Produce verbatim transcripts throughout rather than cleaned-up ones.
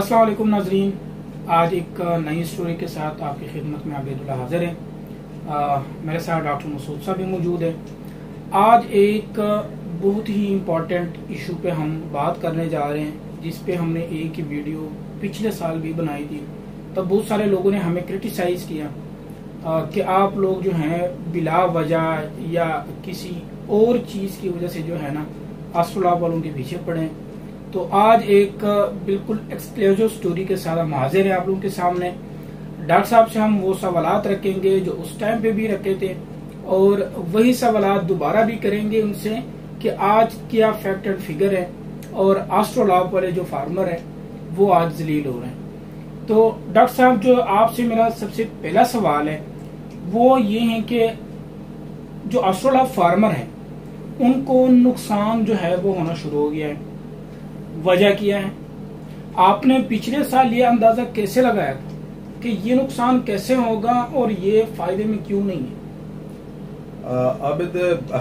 अस्सलाम वालेकुम नाजरीन, आज एक नई स्टोरी के साथ आपकी खिदमत में आबिदुल्ला हाजिर है। आ, मेरे साथ डॉक्टर मसूद साहब भी मौजूद है। आज एक बहुत ही इम्पोर्टेंट इशू पे हम बात करने जा रहे हैं, जिस पे हमने एक ही वीडियो पिछले साल भी बनाई थी। तब बहुत सारे लोगों ने हमें क्रिटिसाइज किया आ, कि आप लोग जो हैं बिला वजह या किसी और चीज़ की वजह से जो है ना एस्ट्रोलॉब वालों के पीछे पड़े। तो आज एक बिल्कुल एक्सक्लूसिव स्टोरी के साथ हम हाजिर हैं आप लोगों के सामने। डॉक्टर साहब से हम वो सवालात रखेंगे जो उस टाइम पे भी रखे थे, और वही सवालात दोबारा भी करेंगे उनसे कि आज क्या फैक्ट एंड फिगर है और एस्ट्रोलॉब वाले जो फार्मर है वो आज जलील हो रहे हैं। तो डॉक्टर साहब, जो आपसे मेरा सबसे पहला सवाल है वो ये है कि जो एस्ट्रोलॉब फार्मर है उनको नुकसान जो है वो होना शुरू हो गया है। वजह क्या है? आपने पिछले साल ये अंदाजा कैसे लगाया था कि ये नुकसान कैसे होगा और ये फायदे में क्यों नहीं है? अब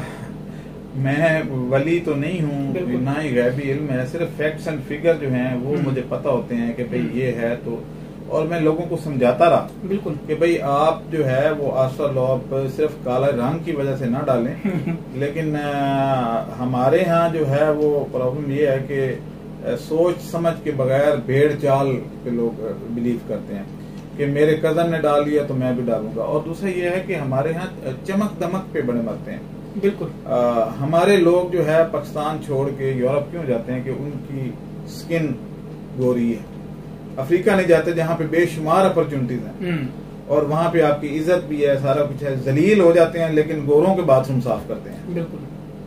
मैं वली तो नहीं हूँ, ना ही गैबी इल्म है। सिर्फ फैक्ट्स एंड फिगर जो हैं वो मुझे पता होते हैं कि भाई ये है तो, और मैं लोगों को समझाता रहा बिल्कुल कि भाई आप जो है वो एस्ट्रोलॉब सिर्फ काला रंग की वजह से ना डालें। लेकिन आ, हमारे यहाँ जो है वो प्रॉब्लम ये है कि सोच समझ के बगैर भेड़ चाल के लोग बिलीव करते हैं कि मेरे कजन ने डाल लिया तो मैं भी डालूंगा। और दूसरा ये है कि हमारे यहाँ चमक दमक पे बड़े मरते हैं। बिल्कुल आ, हमारे लोग जो है पाकिस्तान छोड़ के यूरोप क्यों जाते हैं कि उनकी स्किन गोरी है। अफ्रीका नहीं जाते जहाँ पे बेशुमार अपॉर्चुनिटीज हैं और वहाँ पे आपकी इज्जत भी है, सारा कुछ है। जलील हो जाते हैं लेकिन गोरों के बाथरूम साफ करते हैं। बिल्कुल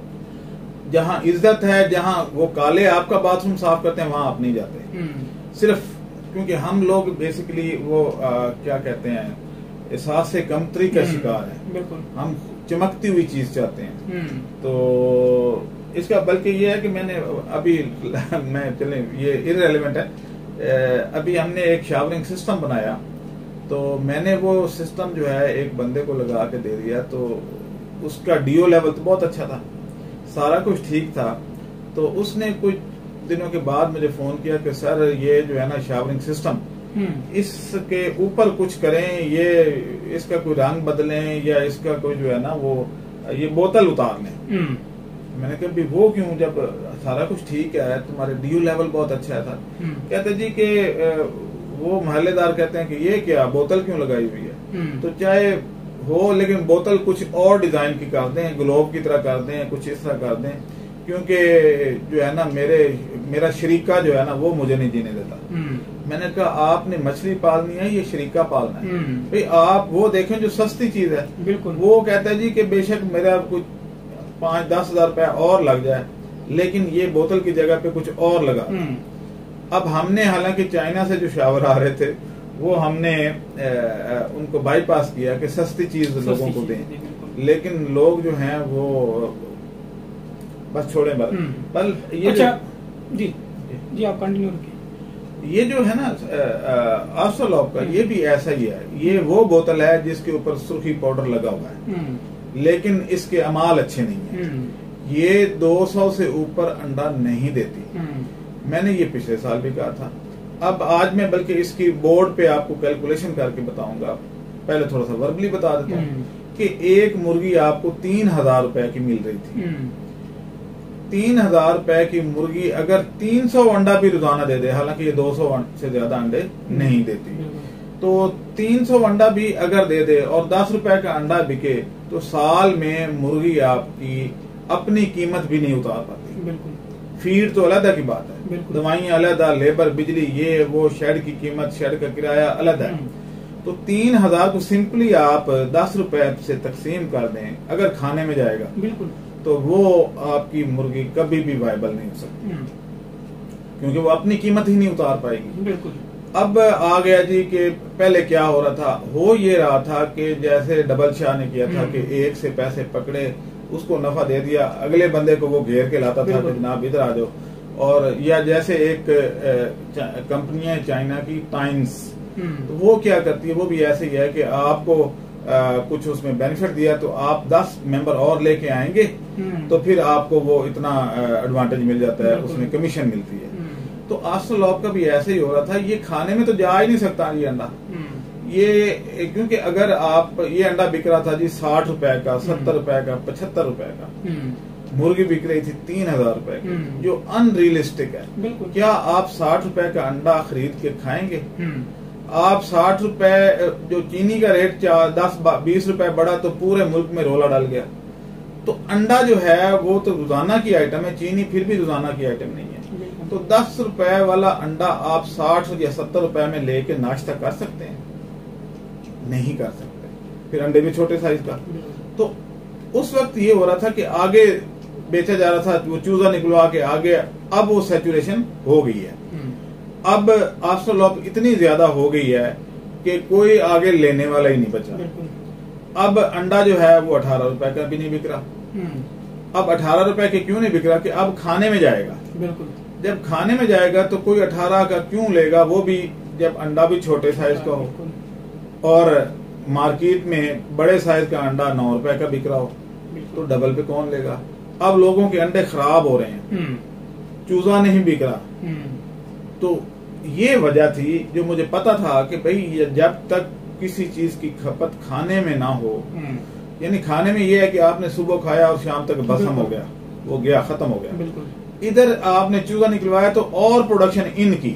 जहाँ इज्जत है, जहाँ वो काले आपका बाथरूम साफ करते हैं, वहाँ आप नहीं जाते। सिर्फ क्योंकि हम लोग बेसिकली वो आ, क्या कहते हैं, एहसास से कमतरी का शिकार है। बिल्कुल हम चमकती हुई चीज चाहते हैं। तो इसका बल्कि ये है कि मैंने अभी मैं चले ये इररेलेवेंट है, अभी हमने एक शावरिंग सिस्टम बनाया तो मैंने वो सिस्टम जो है एक बंदे को लगा के दे दिया। तो उसका डीओ लेवल तो बहुत अच्छा था, सारा कुछ ठीक था। तो उसने कुछ दिनों के बाद मुझे फोन किया कि सर ये जो है ना शावरिंग सिस्टम, इसके ऊपर कुछ करें, ये इसका कोई रंग बदलें या इसका कोई जो है ना वो ये बोतल उतार लें। मैंने कहा भी वो क्यों, जब सारा कुछ ठीक है, तुम्हारे ड्यू लेवल बहुत अच्छा था। कहते जी कि वो महल्लेदार कहते हैं कि ये क्या बोतल क्यों लगाई हुई है। तो चाहे हो लेकिन बोतल कुछ और डिजाइन की कर दें, ग्लोब की तरह कर दें, कुछ इस तरह कर दें, क्योंकि जो है ना मेरे मेरा शरीका जो है ना वो मुझे नहीं जीने देता। मैंने कहा आपने मछली पालनी है, ये शरीका पालना है। भाई आप वो देखें जो सस्ती चीज है। बिल्कुल वो कहता है जी कि बेशक मेरा कुछ पाँच दस हजार रुपया और लग जाए लेकिन ये बोतल की जगह पे कुछ और लगा। अब हमने हालांकि चाइना से जो शावर आ रहे थे वो हमने ए, ए, उनको बाईपास किया कि सस्ती चीज लोगों को दें, लेकिन लोग जो हैं वो बस छोड़े बल बल ये अच्छा जी जी आप कंटिन्यू रखिए। ये जो है ना एस्ट्रोलॉब का ये भी ऐसा ही है। ये वो बोतल है जिसके ऊपर सुर्खी पाउडर लगा हुआ है लेकिन इसके अमाल अच्छे नहीं है। ये दो सौ से ऊपर अंडा नहीं देती। मैंने ये पिछले साल भी कहा था। अब आज मैं बल्कि इसकी बोर्ड पे आपको कैलकुलेशन करके बताऊंगा। पहले थोड़ा सा वर्बली बता देता हूँ कि एक मुर्गी आपको तीन हजार रुपए की मिल रही थी। तीन हजार रुपए की मुर्गी अगर तीन सौ अंडा भी रोजाना दे दे, हालांकि ये दो सौ से ज्यादा अंडे नहीं देती, तो तीन सौ अंडा भी अगर दे दे और दस रुपए का अंडा बिके तो साल में मुर्गी आपकी अपनी कीमत भी नहीं उतार पाती। बिल्कुल फीड तो अलग की बात है, दवाइयां अलग, लेबर, बिजली, ये वो, शेड की कीमत, शेड का किराया अलग है। तो तीन हजार को सिंपली आप दस रुपए से तकसीम कर दें, अगर खाने में जाएगा बिल्कुल तो वो आपकी मुर्गी कभी भी वायबल नहीं हो सकती क्योंकि वो अपनी कीमत ही नहीं उतार पाएगी। बिल्कुल अब आ गया जी कि पहले क्या हो रहा था, हो ये रहा था कि जैसे डबल शाह ने किया था कि एक से पैसे पकड़े, उसको नफा दे दिया, अगले बंदे को वो घेर के लाता था कि जनाब इधर आ जाओ। और या जैसे एक कंपनी है चाइना की टाइम्स, तो वो क्या करती है, वो भी ऐसे ही है कि आपको आ, कुछ उसमें बेनिफिट दिया तो आप दस मेंबर और लेके आएंगे तो फिर आपको वो इतना एडवांटेज मिल जाता है, उसमें कमीशन मिलती है। तो आस्ट्रोलॉब का भी ऐसे ही हो रहा था, ये खाने में तो जा ही नहीं सकता ये अंडा। ये क्योंकि अगर आप, ये अंडा बिक रहा था जी साठ रुपए का, सत्तर रुपए का, पचहत्तर रुपए का, मुर्गी बिक रही थी तीन हजार रुपए की, जो अनरियलिस्टिक है। क्या आप साठ रुपए का अंडा खरीद के खाएंगे? आप साठ रुपए, जो चीनी का रेट दस बीस रुपए बढ़ा तो पूरे मुल्क में रोला डाल गया। तो अंडा जो है वो तो रोजाना की आइटम है, चीनी फिर भी रोजाना की आइटम नहीं है। तो दस रुपए वाला अंडा आप साठ या सत्तर रुपए में लेके नाश्ता कर सकते हैं? नहीं कर सकते। फिर अंडे भी छोटे साइज का। तो उस वक्त ये हो रहा था कि आगे बेचा जा रहा था, वो चूजा निकलवा के आगे, अब वो सैचुरेशन हो गई है। अब आस्ट्रोलॉब इतनी ज्यादा हो गई है कि कोई आगे लेने वाला ही नहीं बचा। अब अंडा जो है वो अठारह रुपए का भी नहीं बिक रहा। अब अठारह रुपए के क्यों नहीं बिक रहा? कि अब खाने में जाएगा। बिल्कुल। जब खाने में जाएगा तो कोई अठारह का क्यों लेगा, वो भी जब अंडा भी छोटे साइज का हो और मार्केट में बड़े साइज का अंडा नौ रुपए का बिक रहा हो, तो डबल पे कौन लेगा? अब लोगों के अंडे खराब हो रहे हैं, चूजा नहीं बिक रहा। तो ये वजह थी जो मुझे पता था कि भाई जब तक किसी चीज की खपत खाने में ना हो, यानी खाने में ये है कि आपने सुबह खाया और शाम तक बसम हो गया, वो गया, खत्म हो गया। इधर आपने चूजा निकलवाया तो और प्रोडक्शन इनकी,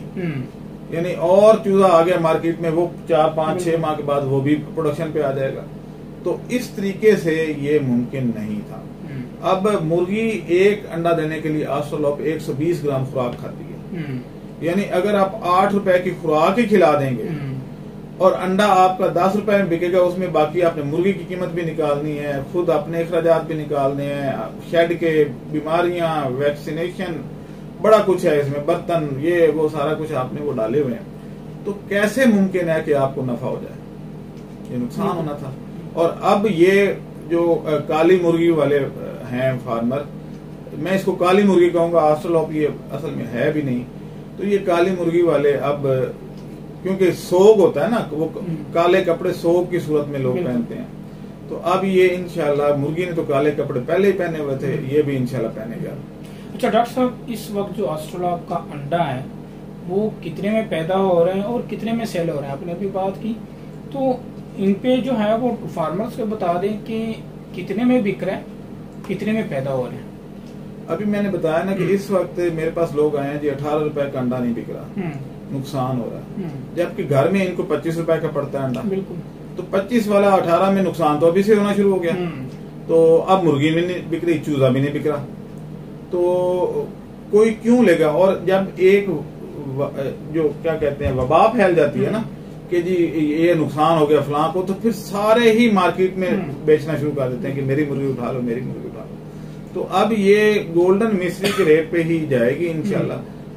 यानी और चूजा आ गया मार्केट में, वो चार पांच छह माह के बाद वो भी प्रोडक्शन पे आ जाएगा। तो इस तरीके से ये मुमकिन नहीं था। अब मुर्गी एक अंडा देने के लिए आस्ट्रोलॉब एक सौ बीस ग्राम खुराक खाती है, यानी अगर आप आठ रुपए की खुराक ही खिला देंगे और अंडा आपका दस रुपए में बिकेगा, उसमें बाकी आपने मुर्गी की कीमत भी निकालनी है, खुद अपने अखराजात भी निकालने हैं, शेड के बीमारियां, वैक्सीनेशन, बड़ा कुछ है इसमें, बर्तन, ये वो सारा कुछ आपने वो डाले हुए हैं। तो कैसे मुमकिन है कि आपको नफा हो जाए? ये नुकसान होना था। और अब ये जो काली मुर्गी वाले हैं फार्मर, मैं इसको काली मुर्गी कहूंगा, आस्ट्रोलॉब ये असल में है भी नहीं। तो ये काली मुर्गी वाले अब, क्योंकि सोग होता है ना, वो काले कपड़े सोग की सूरत में लोग पहनते हैं, तो अब ये इंशाल्लाह, मुर्गी ने तो काले कपड़े पहले ही पहने हुए थे, ये भी इंशाल्लाह पहनेगा। अच्छा डॉक्टर साहब, इस वक्त जो आस्ट्रोलॉब का अंडा है वो कितने में पैदा हो रहे हैं और कितने में सेल हो रहे हैं? आपने अभी बात की, तो इन पे जो है वो फार्मर्स को बता दें कि कितने में बिक रहे हैं, कितने में पैदा हो रहे हैं। अभी मैंने बताया ना कि इस वक्त मेरे पास लोग आए हैं जी, अठारह रुपए का अंडा नहीं बिक रहा, नुकसान हो रहा है, जबकि घर में इनको पच्चीस रुपए का पड़ता है अंडा। बिल्कुल। तो पच्चीस वाला अठारह में नुकसान तो अभी से होना शुरू हो गया। तो अब मुर्गी भी नहीं बिक रही, चूजा भी नहीं बिक रहा, तो कोई क्यों लेगा? और जब एक जो क्या कहते हैं वबा फैल जाती है ना कि जी ये नुकसान हो गया फलां को, तो फिर सारे ही मार्केट में बेचना शुरू कर देते हैं कि मेरी मुर्गी उठा लो, मेरी मुर्गी उठा लो। तो अब ये गोल्डन मिस्री के रेट पे ही जाएगी इंशाल्लाह,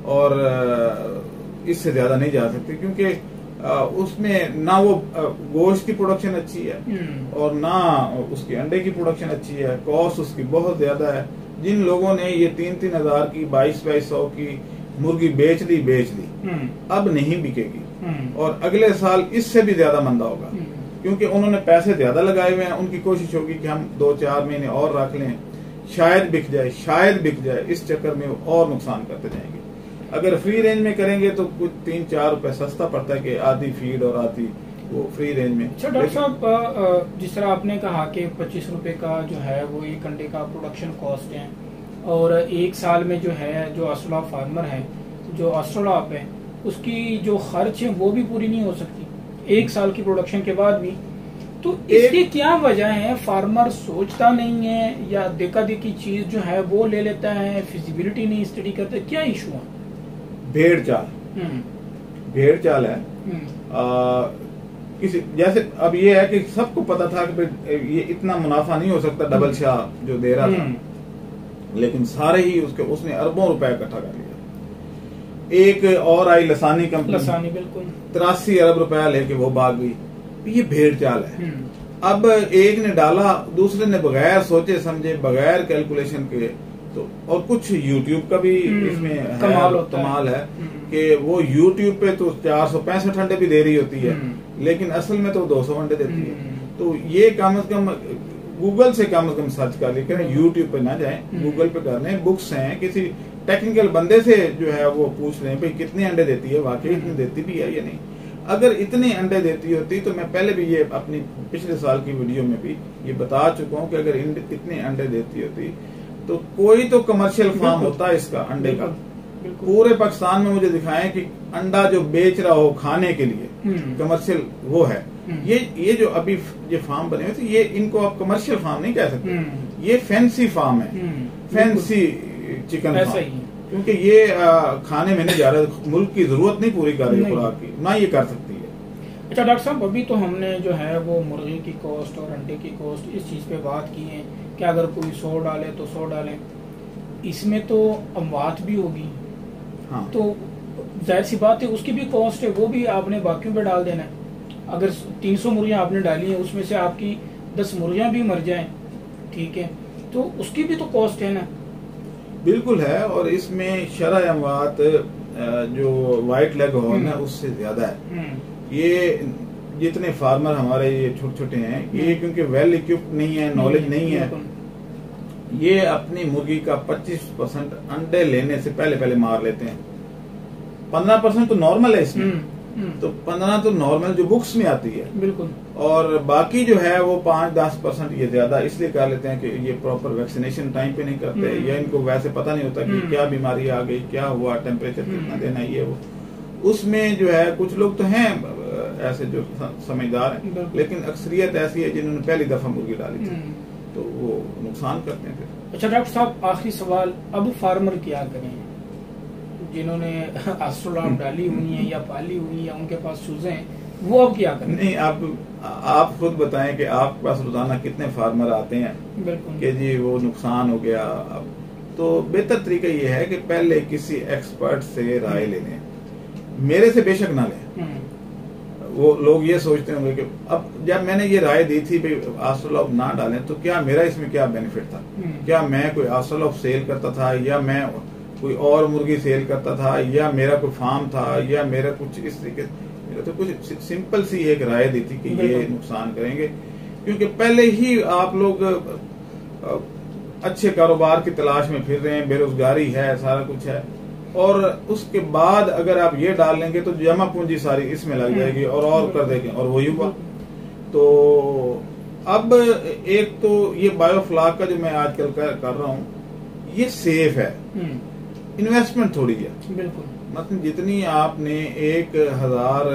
और इससे ज्यादा नहीं जा सकती, क्योंकि उसमें ना वो गोश्त की प्रोडक्शन अच्छी है और ना उसके अंडे की प्रोडक्शन अच्छी है, कॉस्ट उसकी बहुत ज्यादा है। जिन लोगों ने ये तीन तीन हजार की, बाईस बाईस सौ की मुर्गी बेच ली बेच ली अब नहीं बिकेगी, और अगले साल इससे भी ज्यादा मंदा होगा, क्योंकि उन्होंने पैसे ज्यादा लगाए हुए हैं। उनकी कोशिश होगी कि हम दो चार महीने और रख लें, शायद बिक जाए, शायद बिक जाए, इस चक्कर में और नुकसान करते जाएंगे। अगर फ्री रेंज में करेंगे तो कुछ तीन चार रुपए सस्ता पड़ता है कि आधी फीड और आधी वो फ्री रेंज में। अच्छा डॉक्टर साहब, जिस तरह आपने कहा कि पच्चीस रुपए का जो है वो एक अंडे का प्रोडक्शन कॉस्ट है, और एक साल में जो है जो आस्ट्रोलॉब फार्मर है, जो आस्ट्रोलॉब है, उसकी जो खर्च है वो भी पूरी नहीं हो सकती एक साल की प्रोडक्शन के बाद भी। तो इसकी क्या वजह है? फार्मर सोचता नहीं है या देखा देखी चीज जो है वो ले लेता है, फिजिबिलिटी नहीं स्टडी करता, क्या इशू है? भेड़ चाल, भेड़ चाल है। आ, किसी जैसे अब ये है कि सबको पता था कि ये इतना मुनाफा नहीं हो सकता डबल शाह जो दे रहा था, लेकिन सारे ही उसके उसने अरबों रुपए इकट्ठा कर लिया। एक और आई लसानी कंपनी, लसानी बिल्कुल तिरासी अरब रुपया लेके वो भाग गई। ये भेड़ चाल है। अब एक ने डाला, दूसरे ने बगैर सोचे समझे, बगैर कैलकुलेशन के, तो और कुछ यूट्यूब का भी इसमें कमाल है, कमाल है कि वो यूट्यूब पे तो चार सौ पैंसठ अंडे भी दे रही होती है, लेकिन असल में तो दो सौ अंडे देती है। तो ये कम अज कम गूगल से कम अज कम सर्च कर लें, यूट्यूब पे ना जाएं, गूगल पे कर लें। बुक्स हैं, किसी टेक्निकल बंदे से जो है वो पूछ रहे हैं भाई कितने अंडे देती है, वाकई इतने देती भी है या नहीं। अगर इतने अंडे देती होती तो मैं पहले भी ये अपनी पिछले साल की वीडियो में भी ये बता चुका हूँ कि अगर इतने अंडे देती होती तो कोई तो कमर्शियल फार्म होता है इसका अंडे का। पूरे पाकिस्तान में मुझे दिखाएं कि अंडा जो बेच रहा हो खाने के लिए कमर्शियल वो है। ये ये जो अभी ये फार्म बने हुए थे ये इनको आप कमर्शियल फार्म नहीं कह सकते, ये फैंसी फार्म है, फैंसी चिकन फार्म, क्योंकि ये आ, खाने में नहीं जा रहा, मुल्क की जरूरत नहीं पूरी कर रही खुराक की, ना ये कर सकती है। अच्छा डॉक्टर साहब, अभी तो हमने जो है वो मुर्गी की कॉस्ट और अंडे की कॉस्ट इस चीज पे बात की है कि अगर कोई सौ डाले तो सौ डाले, इसमें तो अमवात भी होगी। हाँ। तो जाहिर सी बात है उसकी भी कॉस्ट है, वो भी आपने बाकियों पे डाल देना है। अगर तीन सौ मुर्गियां आपने डाली हैं उसमें से आपकी दस मुर्गियां भी मर जाएं, ठीक है, तो उसकी भी तो कॉस्ट है ना। बिल्कुल है, और इसमें शरह अमवात जो वाइट लेग हॉर्न है उससे ज्यादा है। ये जितने फार्मर हमारे ये छोटे छोटे हैं ये क्योंकि वेल इक्विप्ड नहीं है, नॉलेज नहीं है, ये अपनी मुर्गी का पच्चीस परसेंट अंडे लेने से पहले पहले मार लेते हैं। पंद्रह परसेंट तो नॉर्मल है इसमें, तो पंद्रह तो नॉर्मल जो बुक्स में आती है बिल्कुल, और बाकी जो है वो पाँच दस परसेंट ये ज्यादा इसलिए कर लेते हैं कि ये प्रॉपर वैक्सीनेशन टाइम पे नहीं करते, या इनको वैसे पता नहीं होता कि क्या बीमारी आ गई, क्या हुआ, टेम्परेचर कितना देना, ये वो। उसमें जो है कुछ लोग तो हैं ऐसे जो समझदार हैं, लेकिन अक्सरियत ऐसी है जिन्होंने पहली दफा मुर्गी डाली थी तो वो नुकसान करते हैं फिर। अच्छा डॉक्टर साहब, आखिरी सवाल, अब फार्मर क्या करें जिन्होंने एस्ट्रोलॉब डाली हुई है या पाली हुई है, उनके पास चूजे हैं, वो अब क्या करें? नहीं, आप आप खुद बताएं कि आपके पास रोजाना कितने फार्मर आते हैं कि जी वो नुकसान हो गया। अब तो बेहतर तरीका ये है कि पहले किसी एक्सपर्ट से राय ले लें, मेरे से बेशक ना लें। वो लोग ये सोचते होंगे कि अब जब मैंने ये राय दी थी भाई एस्ट्रोलॉब ना डालें तो क्या मेरा इसमें क्या बेनिफिट था, क्या मैं कोई एस्ट्रोलॉब सेल करता था, या मैं कोई और मुर्गी सेल करता था, या मेरा कोई फार्म था, या मेरा कुछ इस तरीके, मेरा तो कुछ सिंपल सी एक राय दी थी कि ये नुकसान करेंगे। क्योंकि पहले ही आप लोग अच्छे कारोबार की तलाश में फिर रहे हैं, बेरोजगारी है, सारा कुछ है, और उसके बाद अगर आप ये डाल लेंगे तो जमा पूंजी सारी इसमें लग जाएगी और और कर देंगे, और वही हुआ। तो अब एक तो ये बायोफ्लाक का जो मैं आजकल कर, कर रहा हूँ ये सेफ है, इन्वेस्टमेंट थोड़ी है, बिल्कुल, मतलब जितनी आपने एक हजार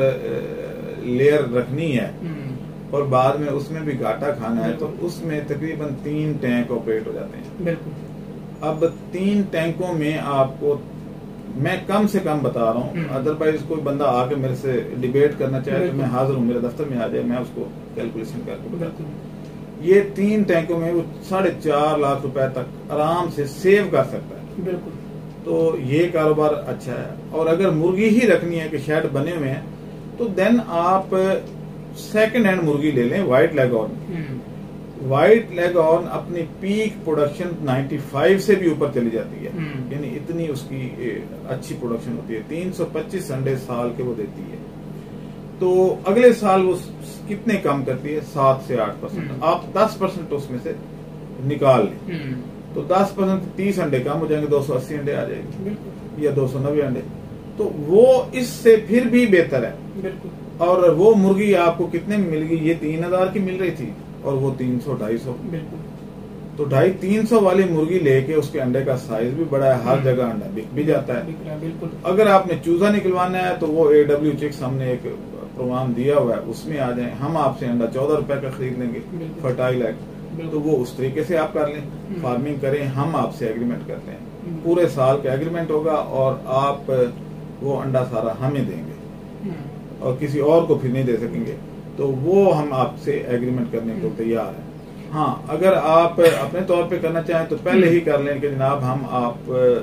लेयर रखनी है और बाद में उसमें भी घाटा खाना है तो उसमें तकरीबन तीन टैंक ऑपरेट हो जाते हैं। बिल्कुल। अब तीन टैंकों में आपको मैं कम से कम बता रहा हूँ, अदरवाइज कोई बंदा आके मेरे से डिबेट करना चाहे तो मैं हाजिर हूँ, मेरे दफ्तर में आ जाए, मैं उसको कैलकुलेशन करके बताता हूँ। ये तीन टैंकों में वो साढ़े चार लाख रुपए तक आराम से सेव कर सकता है। बिल्कुल। तो ये कारोबार अच्छा है। और अगर मुर्गी ही रखनी है कि शेड बने हुए हैं तो देन आप सेकंड हैंड मुर्गी ले लें, व्हाइट लेगहॉर्न। व्हाइट लेगहॉर्न अपनी पीक प्रोडक्शन पचानवे से भी ऊपर चली जाती है, यानी इतनी उसकी अच्छी प्रोडक्शन होती है, तीन सौ पच्चीस अंडे साल के वो देती है। तो अगले साल वो कितने कम करती है, सात से आठ परसेंट। आप दस परसेंट उसमें से निकाल लें तो दस परसेंट तीस अंडे कम हो जाएंगे, दो सौ अस्सी अंडे आ जाएंगे या दो सौ नब्बे अंडे, तो वो इससे फिर भी बेहतर है। बिल्कुल। और वो मुर्गी आपको कितने में मिल गई, ये तीन हजार की मिल रही थी और वो तीन सौ ढाई सौ। बिल्कुल। तो ढाई तीन सौ वाली मुर्गी लेके उसके अंडे का साइज भी बड़ा है, हर जगह अंडा बिक भी जाता है। बिल्कुल। अगर आपने चूजा निकलवाना है तो वो ए डब्ल्यू चिक्स हमने एक प्रोग्राम दिया हुआ है, उसमें आ जाए, हम आपसे अंडा चौदह रुपए का खरीद लेंगे, फर्टाइल एग, तो वो उस तरीके से आप कर लें, फार्मिंग करें, हम आपसे एग्रीमेंट करते हैं, पूरे साल का एग्रीमेंट होगा और आप वो अंडा सारा हमें देंगे और किसी और को फिर नहीं दे सकेंगे, तो वो हम आपसे एग्रीमेंट करने को तैयार हैं। हाँ, अगर आप अपने तौर पे करना चाहें तो पहले ही कर लें कि जनाब हम आप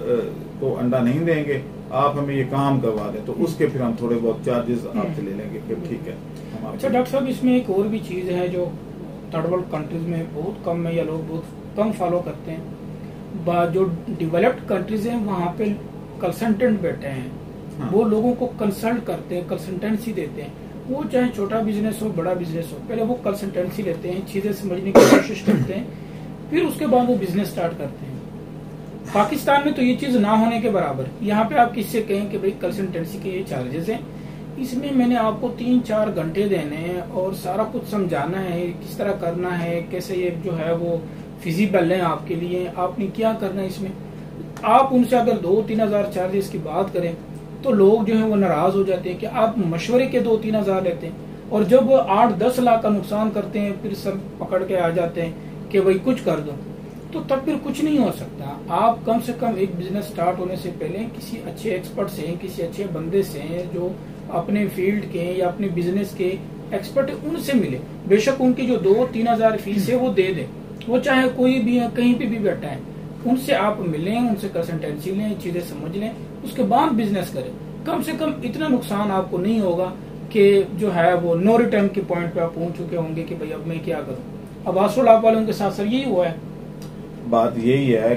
को अंडा नहीं देंगे, आप हमें ये काम करवा दें, तो उसके फिर हम थोड़े बहुत चार्जेस आपसे ले लेंगे कि ठीक है। अच्छा डॉक्टर साहब, इसमें एक और भी चीज है जो थर्ड वर्ल्ड कंट्रीज में बहुत कम है या लोग बहुत कम फॉलो करते हैं। जो डेवलप्ड कंट्रीज हैं वहाँ पे कंसल्टेंट बैठे हैं। हाँ। वो लोगों को कंसल्ट करते हैं, कंसल्टेंसी देते हैं, वो चाहे छोटा बिजनेस हो बड़ा बिजनेस हो, पहले वो कंसल्टेंसी लेते हैं, चीजें समझने की कोशिश करते हैं, फिर उसके बाद वो बिजनेस स्टार्ट करते हैं। पाकिस्तान में तो ये चीज ना होने के बराबर। यहाँ पे आप किससे कहें कि भाई कंसल्टेंसी के ये चार्जेस हैं, इसमें मैंने आपको तीन चार घंटे देने हैं और सारा कुछ समझाना है, किस तरह करना है, कैसे ये जो है वो फिजिबल है आपके लिए, आपने क्या करना है इसमें। आप उनसे अगर दो तीन हजार चार्जेस की बात करें तो लोग जो है वो नाराज हो जाते हैं कि आप मशवरे के दो तीन हजार लेते हैं, और जब आठ दस लाख का नुकसान करते हैं फिर सर पकड़ के आ जाते हैं कि भाई कुछ कर दो, तो तब फिर कुछ नहीं हो सकता। आप कम से कम एक बिजनेस स्टार्ट होने से पहले किसी अच्छे एक्सपर्ट से, किसी अच्छे बंदे से जो अपने फील्ड के या अपने बिजनेस के एक्सपर्ट है, उनसे मिले। बेशक उनकी जो दो तीन हजार फीस है वो दे दे, वो चाहे कोई भी है, कहीं पे भी बैठा है, उनसे आप मिलें, उनसे कंसल्टेंसी लें, चीजें समझ लें, उसके बाद बिजनेस करें। कम से कम इतना नुकसान आपको नहीं होगा कि जो है वो नो रिटर्न के पॉइंट पे आप पहुंच चुके होंगे कि भाई अब मैं क्या करूं। अब आसुल आप वालों के साथ सर यही हुआ है। बात यही है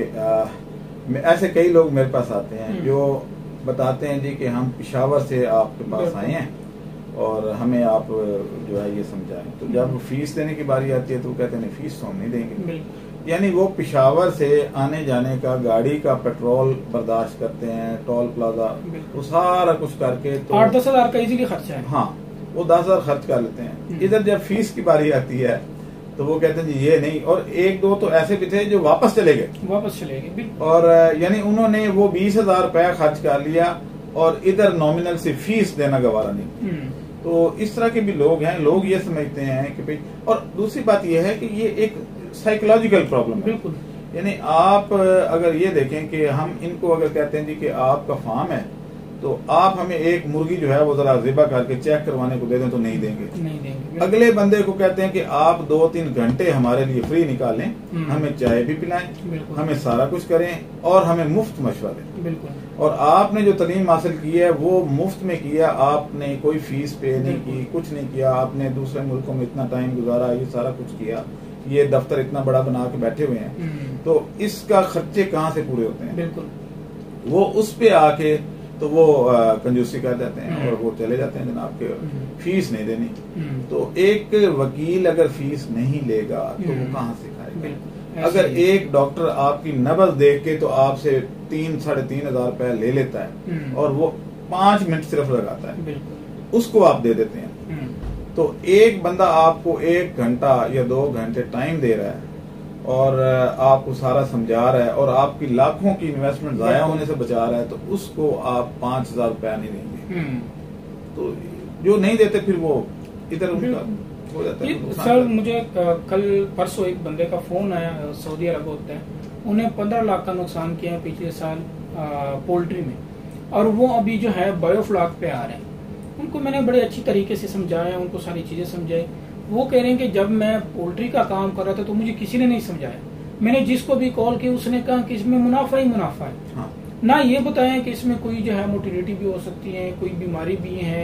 कि ऐसे कई लोग मेरे पास आते हैं जो बताते हैं जी कि हम पिशावर से आपके पास आए हैं और हमें आप जो है ये समझाएं। तो जब फीस देने की बारी आती है तो कहते हैं फीस तो हम नहीं देंगे। यानी वो पिशावर से आने जाने का, गाड़ी का पेट्रोल बर्दाश्त करते हैं, टोल प्लाजा, वो सारा कुछ करके तो आठ दस हजार का इजीली खर्चा है। हाँ, वो दस हजार खर्च कर लेते हैं। इधर जब फीस की बारी आती है तो वो कहते हैं जी ये नहीं। और एक दो तो ऐसे भी थे जो वापस चले गए वापस चले गए और यानी उन्होंने वो बीस हजार रुपया खर्च कर लिया और इधर नॉमिनल से फीस देना गवारा नहीं। तो इस तरह के भी लोग हैं। लोग ये समझते हैं कि भाई, और दूसरी बात ये है कि ये एक साइकोलॉजिकल प्रॉब्लम है। बिल्कुल। यानी आप अगर ये देखें कि हम इनको अगर कहते हैं जी कि आपका फार्म है तो आप हमें एक मुर्गी जो है वो जरा ज़िबा करके चेक करवाने को दे दें तो नहीं देंगे। नहीं देंगे। अगले बंदे को कहते हैं कि आप दो तीन घंटे हमारे लिए फ्री निकालें, हमें चाय भी पिलाएं, हमें सारा कुछ करें और हमें मुफ्त मशवरा दें। बिल्कुल। और आपने जो तालीम हासिल की है वो मुफ्त में किया, आपने कोई फीस पे नहीं की, कुछ नहीं किया। आपने दूसरे मुल्कों में इतना टाइम गुजारा, ये सारा कुछ किया, ये दफ्तर इतना बड़ा बना के बैठे हुए हैं, तो इसका खर्चे कहाँ से पूरे होते हैं? बिल्कुल। वो उस पे आके तो वो कंजूसी कर देते हैं और वो चले जाते हैं जनाब के फीस नहीं देनी। तो एक वकील अगर फीस नहीं लेगा तो वो कहाँ से खाएगा? अगर एक डॉक्टर आपकी नब्ज देख के तो आपसे तीन साढ़े तीन हजार रुपया ले लेता है और वो पांच मिनट सिर्फ लगाता है, उसको आप दे देते हैं। तो एक बंदा आपको एक घंटा या दो घंटे टाइम दे रहा है और आपको सारा समझा रहा है और आपकी लाखों की इन्वेस्टमेंट जाया होने से बचा रहा है, तो उसको आप पांच हजार रुपया नहीं देंगे। तो जो नहीं देते फिर वो इधर उनका हो जाता है। सर मुझे कल परसों एक बंदे का फोन आया, सऊदी अरब होता है, उन्हें पंद्रह लाख का नुकसान किया है पिछले साल पोल्ट्री में, और वो अभी जो है बायोफ्लॉक पे आ रहे हैं। उनको मैंने बड़े अच्छी तरीके से समझाया, उनको सारी चीजें समझाई। वो कह रहे हैं कि जब मैं पोल्ट्री का काम कर रहा था तो मुझे किसी ने नहीं समझाया। मैंने जिसको भी कॉल की उसने कहा कि इसमें मुनाफा ही मुनाफा है। हाँ। ना ये बताया कि इसमें कोई जो है मोटिलिटी भी हो सकती है, कोई बीमारी भी है,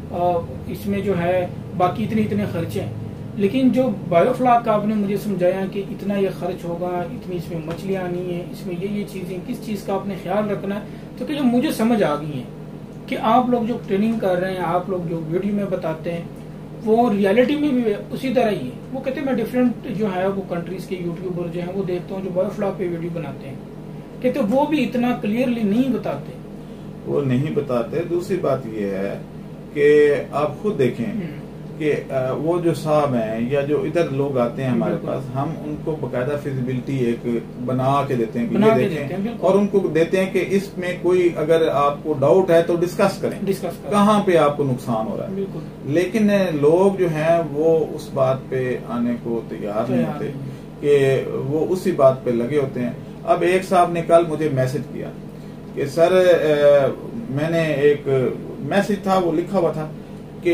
इसमें जो है बाकी इतने इतने खर्चे हैं। लेकिन जो बायोफ्लॉक का आपने मुझे समझाया कि इतना ये खर्च होगा, इतनी इसमें मछलियाँ आनी है, इसमें ये ये चीजें, किस चीज का आपने ख्याल रखना है, तो कि जो मुझे समझ आ गई है कि आप लोग जो ट्रेनिंग कर रहे हैं, आप लोग जो वीडियो में बताते हैं, वो रियलिटी में भी उसी तरह ही है। वो कहते हैं मैं डिफरेंट जो है वो कंट्रीज के यूट्यूबर जो है वो देखता हूँ जो बायोफ्लॉक पे वीडियो बनाते हैं, कहते वो भी इतना क्लियरली नहीं बताते। वो नहीं बताते। दूसरी बात ये है कि आप खुद देखें कि वो जो साहब हैं या जो इधर लोग आते हैं हमारे पास, हम उनको बकायदा फिजिबिलिटी एक बना के देते हैं कि ये देखें, और उनको देते हैं कि इसमें कोई अगर आपको डाउट है तो डिस्कस करें, डिस्कस करें कहाँ पे आपको नुकसान हो रहा है। लेकिन लोग जो हैं वो उस बात पे आने को तैयार नहीं होते कि वो उसी बात पे लगे होते हैं। अब एक साहब ने कल मुझे मैसेज किया कि सर आ, मैंने एक मैसेज था वो लिखा हुआ था कि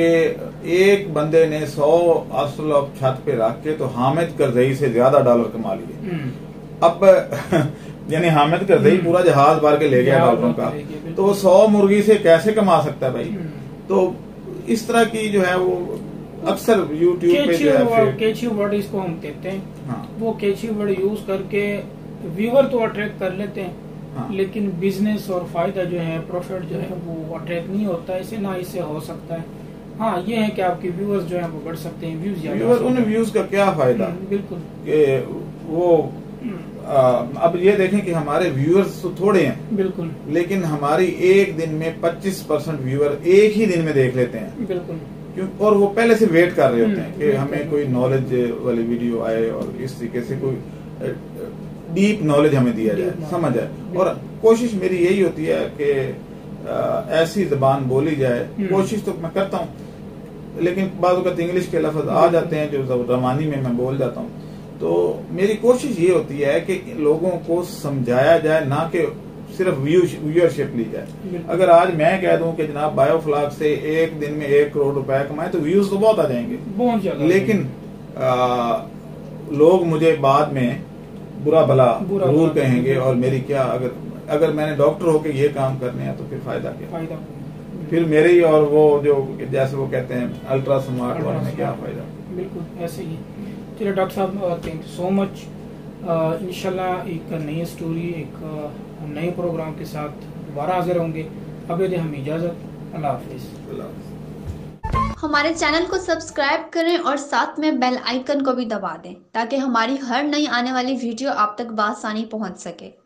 एक बंदे ने सौ असल छत पे रख के तो हामिद करजई से ज्यादा डॉलर कमा लिए। अब यानी हामिद करजई पूरा जहाज भर के ले गया डॉलरों का, तो वो सौ मुर्गी से कैसे कमा सकता है भाई? तो इस तरह की जो है वो अक्सर यूट्यूब पे जो है कैची वर्ड इसको हम कहते हैं। हाँ। वो कैची वर्ड यूज करके व्यूअर तो अट्रैक्ट कर लेते हैं। हाँ। लेकिन बिजनेस और फायदा जो है, प्रॉफिट जो है वो अट्रैक्ट नहीं होता है। इसे ना इससे हो सकता है। हाँ, ये है कि आपके व्यूअर्स जो है वो बढ़ सकते हैं, व्यूज व्यूअर, उन व्यूज का क्या फायदा? बिल्कुल कि वो आ, अब ये देखें कि हमारे व्यूअर्स तो थोड़े हैं बिल्कुल, लेकिन हमारी एक दिन में पच्चीस परसेंट व्यूअर एक ही दिन में देख लेते हैं। बिल्कुल, क्यों? और वो पहले से वेट कर रहे होते हैं कि वेट हमें कोई नॉलेज वाली वीडियो आए और इस तरीके से कोई डीप नॉलेज हमें दिया जाए, समझ आए। और कोशिश मेरी यही होती है कि ऐसी जबान बोली जाए, कोशिश तो मैं करता हूँ लेकिन बाद वक्त इंग्लिश के लफ्ज आ जाते हैं जो रवानी में मैं बोल जाता हूँ। तो मेरी कोशिश ये होती है कि लोगों को समझाया जाए, ना कि सिर्फ व्यूअरशिप ली जाए। अगर आज मैं कह दूं कि जनाब बायोफ्लॉग से एक दिन में एक करोड़ रुपए कमाए तो व्यूज तो बहुत आ जाएंगे, बहुत ज्यादा। लेकिन आ, लोग मुझे बाद में बुरा भला जरूर कहेंगे और मेरी क्या, अगर अगर मैंने डॉक्टर होके ये काम करने हैं तो फिर फायदा क्या, फायदा फिर मेरे ही और वो जो जैसे वो कहते हैं अल्ट्रा स्मार्ट वाले में क्या फायदा। बिल्कुल ऐसे ही। चलिए डॉक्टर साहब, थैंक यू सो मच। इंशाल्लाह एक नई स्टोरी, एक नए प्रोग्राम के साथ दोबारा हाजिर होंगे। अभी दे हमें इजाजत, अल्लाह हाफिज। हमारे चैनल को सब्सक्राइब करें और साथ में बेल आइकन को भी दबा दें ताकि हमारी हर नई आने वाली वीडियो आप तक बआसानी पहुंच सके।